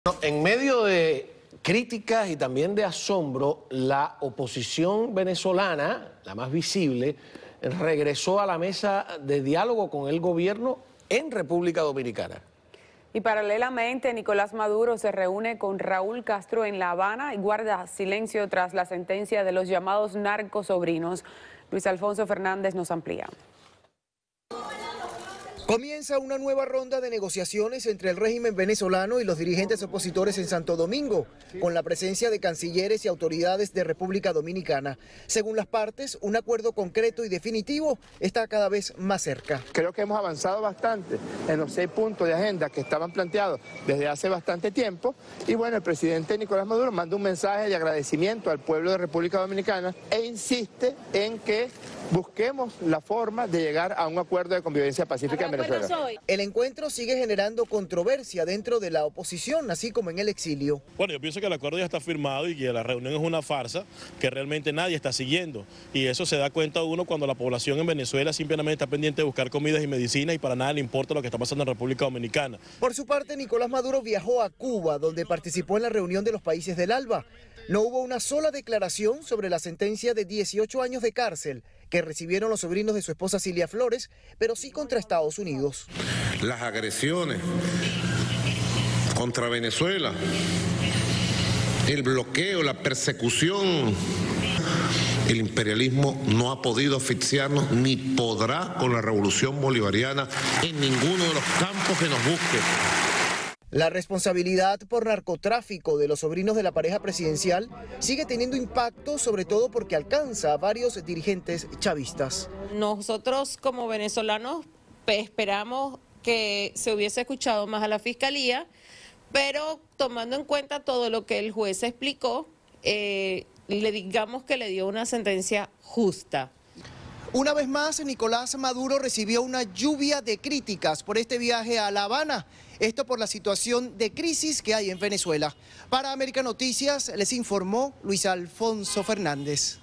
En medio de críticas y también de asombro, la oposición venezolana, la más visible, regresó a la mesa de diálogo con el gobierno en República Dominicana. Y paralelamente, Nicolás Maduro se reúne con Raúl Castro en La Habana y guarda silencio tras la sentencia de los llamados narcosobrinos. Luis Alfonso Fernández nos amplía. Comienza una nueva ronda de negociaciones entre el régimen venezolano y los dirigentes opositores en Santo Domingo, con la presencia de cancilleres y autoridades de República Dominicana. Según las partes, un acuerdo concreto y definitivo está cada vez más cerca. Creo que hemos avanzado bastante en los 6 puntos de agenda que estaban planteados desde hace bastante tiempo. Y bueno, el presidente Nicolás Maduro manda un mensaje de agradecimiento al pueblo de República Dominicana e insiste en que busquemos la forma de llegar a un acuerdo de convivencia pacífica en Venezuela. El encuentro sigue generando controversia dentro de la oposición, así como en el exilio. Bueno, yo pienso que el acuerdo ya está firmado y que la reunión es una farsa que realmente nadie está siguiendo. Y eso se da cuenta uno cuando la población en Venezuela simplemente está pendiente de buscar comidas y medicinas y para nada le importa lo que está pasando en República Dominicana. Por su parte, Nicolás Maduro viajó a Cuba, donde participó en la reunión de los países del ALBA. No hubo una sola declaración sobre la sentencia de 18 años de cárcel que recibieron los sobrinos de su esposa Cilia Flores, pero sí contra Estados Unidos. Las agresiones contra Venezuela, el bloqueo, la persecución, el imperialismo no ha podido asfixiarnos ni podrá con la revolución bolivariana en ninguno de los campos que nos busque. La responsabilidad por narcotráfico de los sobrinos de la pareja presidencial sigue teniendo impacto, sobre todo porque alcanza a varios dirigentes chavistas. Nosotros como venezolanos esperamos que se hubiese escuchado más a la Fiscalía, pero tomando en cuenta todo lo que el juez explicó, le digamos que le dio una sentencia justa. Una vez más, Nicolás Maduro recibió una lluvia de críticas por este viaje a La Habana. Esto por la situación de crisis que hay en Venezuela. Para América Noticias les informó Luis Alfonso Fernández.